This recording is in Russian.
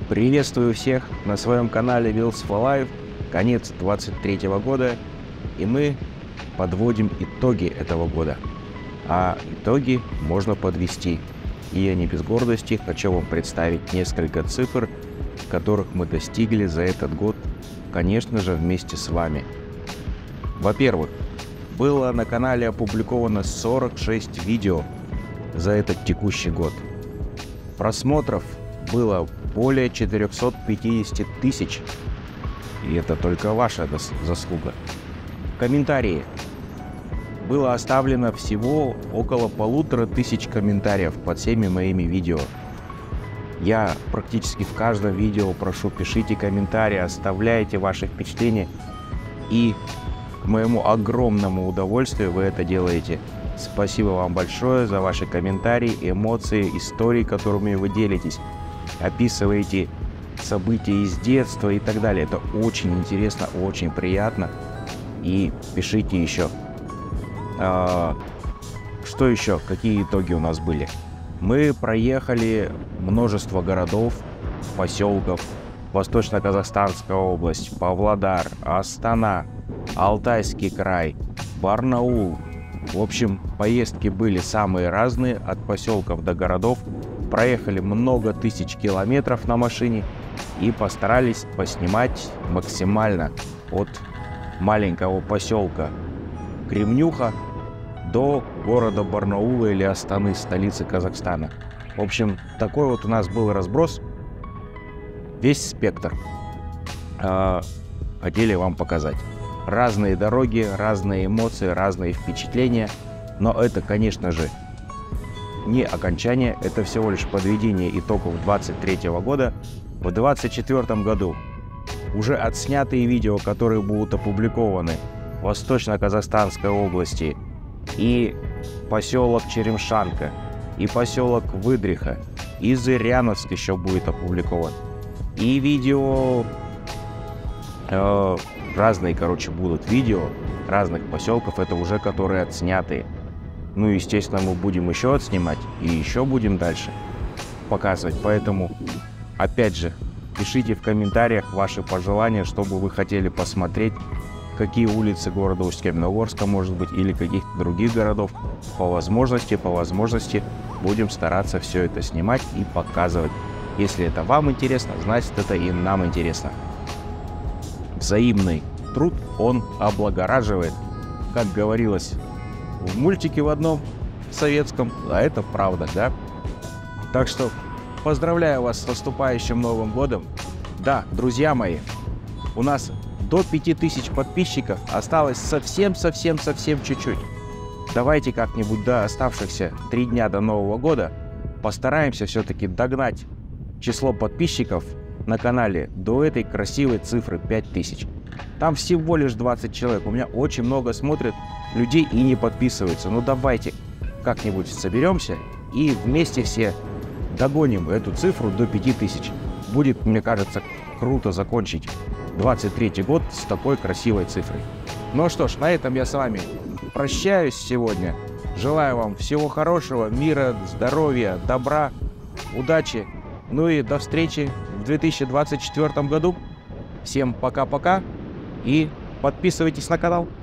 Приветствую всех на своем канале Wheels for Life, конец 23 года, и мы подводим итоги этого года. А итоги можно подвести. И я не без гордости хочу вам представить несколько цифр, которых мы достигли за этот год, конечно же, вместе с вами. Во-первых, было на канале опубликовано 46 видео за этот текущий год. Просмотров было более 450 тысяч, и это только ваша заслуга. Комментарии. Было оставлено всего около 1500 комментариев под всеми моими видео. Я практически в каждом видео прошу, пишите комментарии, оставляйте ваши впечатления, и к моему огромному удовольствию вы это делаете. Спасибо вам большое за ваши комментарии, эмоции, истории, которыми вы делитесь. Описываете события из детства и так далее. Это очень интересно, очень приятно. И пишите еще. Что еще? Какие итоги у нас были? Мы проехали множество городов, поселков. Восточно-Казахстанская область, Павлодар, Астана, Алтайский край, Барнаул. В общем, поездки были самые разные, от поселков до городов. Проехали много тысяч километров на машине и постарались поснимать максимально от маленького поселка Кремнюха до города Барнаула или Астаны, столицы Казахстана. В общем, такой вот у нас был разброс, весь спектр. Хотели вам показать. Разные дороги, разные эмоции, разные впечатления. Но это, конечно же, не окончание, это всего лишь подведение итогов 23 года. В 24 году уже отснятые видео, которые будут опубликованы в Восточно-Казахстанской области, и поселок Черемшанка, и поселок Выдриха, и Зыряновск еще будет опубликован. И видео... разные, короче, будут видео разных поселков, это уже которые отснятые. Ну, естественно, мы будем еще отснимать и еще будем дальше показывать. Поэтому, опять же, пишите в комментариях ваши пожелания, что бы вы хотели посмотреть, какие улицы города Усть-Каменогорска, может быть, или каких-то других городов. По возможности будем стараться все это снимать и показывать. Если это вам интересно, значит, это и нам интересно. Взаимный труд, он облагораживает, как говорилось в мультике в одном советском, а это правда, да? Так что поздравляю вас с наступающим Новым годом. Да, друзья мои, у нас до 5000 подписчиков осталось совсем чуть-чуть. Давайте как-нибудь до оставшихся 3 дня до Нового года постараемся все-таки догнать число подписчиков на канале до этой красивой цифры 5000. Там всего лишь 20 человек. У меня очень много смотрят людей и не подписываются. Ну давайте как-нибудь соберемся и вместе все догоним эту цифру до 5000. Будет, мне кажется, круто закончить 23 год с такой красивой цифрой. Ну что ж, на этом я с вами прощаюсь сегодня. Желаю вам всего хорошего, мира, здоровья, добра, удачи. Ну и до встречи в 2024 году. Всем пока-пока и подписывайтесь на канал.